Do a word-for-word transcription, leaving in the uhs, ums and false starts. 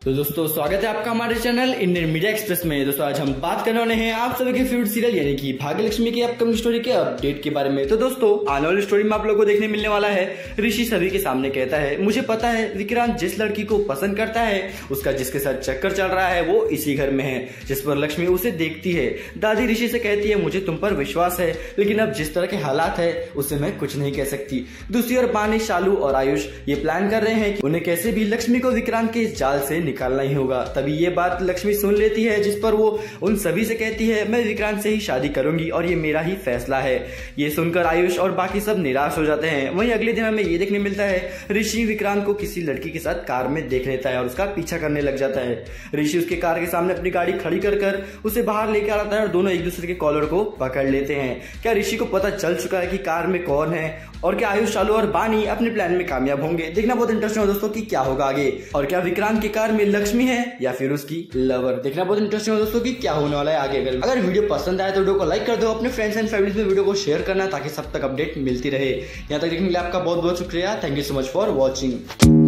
तो दोस्तों स्वागत है आपका हमारे चैनल इंडियन मीडिया एक्सप्रेस में। दोस्तों आज हम बात करने वाले हैं आप सभी के फेवरेट सीरियल यानी कि भाग्यलक्ष्मी की अपकमिंग स्टोरी के अपडेट के बारे में। तो दोस्तों आने वाली स्टोरी में आप लोगों को देखने मिलने वाला है, ऋषि सभी के सामने कहता है मुझे पता है विक्रांत जिस लड़की को पसंद करता है उसका जिसके साथ चक्कर चल रहा है वो इसी घर में है, जिस पर लक्ष्मी उसे देखती है। दादी ऋषि से कहती है मुझे तुम पर विश्वास है, लेकिन अब जिस तरह के हालात है उससे मैं कुछ नहीं कह सकती। दूसरी ओर बानी, शालू और आयुष ये प्लान कर रहे हैं कि उन्हें कैसे भी लक्ष्मी को विक्रांत के इस जाल से निकालना ही होगा। तभी ये बात लक्ष्मी सुन लेती है, जिस पर वो उन सभी से कहती है मैं विक्रांत से ही शादी करूंगी और ये मेरा ही फैसला है। ये सुनकर आयुष और बाकी सब निराश हो जाते हैं। वहीं अगले दिन हमें ये देखने मिलता है ऋषि विक्रांत को किसी लड़की के साथ कार में देख लेता है और उसका पीछा करने लग जाता है। ऋषि उसके कार के सामने अपनी गाड़ी खड़ी कर कर उसे बाहर लेकर आता है और दोनों एक दूसरे के कॉलर को पकड़ लेते हैं। क्या ऋषि को पता चल चुका है कि कार में कौन है और क्या आयुष, शालू और बानी अपने प्लान में कामयाब होंगे? देखना बहुत इंटरेस्टिंग है दोस्तों कि क्या होगा आगे, और क्या विक्रांत की कार में लक्ष्मी है या फिर उसकी लवर। देखना बहुत इंटरेस्टिंग है दोस्तों कि क्या होने वाला है आगे। अगर अगर वीडियो पसंद आए तो वीडियो को लाइक कर दो, अपने फ्रेंड्स एंड फैमिली में वीडियो को शेयर करना ताकि सब तक अपडेट मिलती रहे। यहाँ तक देखने के लिए आपका बहुत बहुत शुक्रिया। Thank you so much for watching.